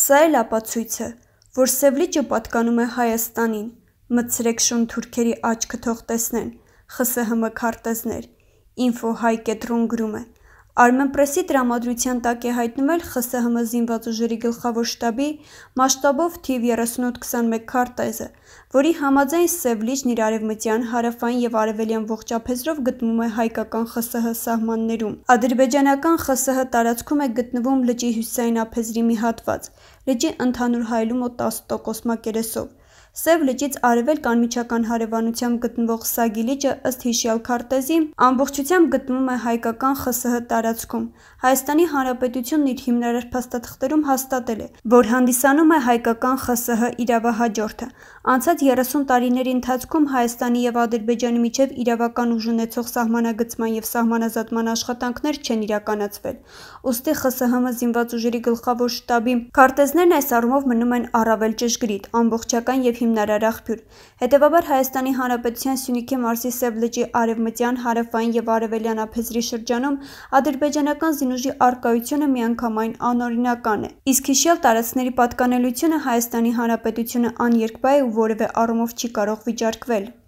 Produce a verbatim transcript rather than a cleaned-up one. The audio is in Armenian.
Սա էլ ապացույց է, որ Սև լիճը պատկանում է Հայաստանին, մտցրեք շուն թուրքերի աչքը թող տեսնեն, Խ Ս Հ M քարտեզներ, Ինֆո Հայ կենտրոն գրում է. Armenpress-ի տրամադրության տակ է հայտնվել Խ Ս Հ M զինված ուժերի գլխավոր շտաբի մասշտաբով թիվ երեսունութ քսանմեկ քարտեզը, որի համաձայն Սև լիճն իր արևմտյան, հարավային և արևելյան ողջ ափեզրով գտնվում է հայկական Խ Ս Հ սահմաններում։ Ադրբեջանական Խ Ս Հ տարածքում է գտնվում լճի հյուսիսային ափեզրի մի հատված, լճի ընդհանուր հայելու մոտ տասը տոկոս մակերեսով։ Սև լճից արևելք անմիջական հարևանությամբ գտնվող Սագի լիճը ըստ հիշյալ քարտեզի ամբողջությամբ գտնվում է հայկական Խ Ս Հ տարածքում։ Հայաստանի Հանրապետությունն իր հիմնարար փաստաթղթերում հաստատել է, որ հանդիսանում է հայկական Խ Ս Հ իրավահաջորդը։ Անցած երեսուն տարիների ընթացքում Հայաստանի և Ադրբեջանի միջև իրավական ուժ ունեցող սահմանագծման և սահմանազատման աշխատանքներ չեն իրականացվել։ Ուստի Խ Ս Հ M զինված ուժերի գլխավոր շտաբի քարտեզներն այս առումով մնում են առավել ճշգրիտ, ամբողջական և հիմնարար աղբյուր։ Հետևաբար Հայաստանի Հանրապետության Սյունիքի մարզի Սև լճի արևմտյան, հարավային և արևելյան ափեզրի շրջանում ադրբեջանական զինուժի առկայությունը միանգամայն անօրինական է, իսկ հիշյալ տարածքների պատկանելությունը Հայաստանի Հանրապետությունը աներկբա է ու որևէ առումով չի կարող վիճարկվել։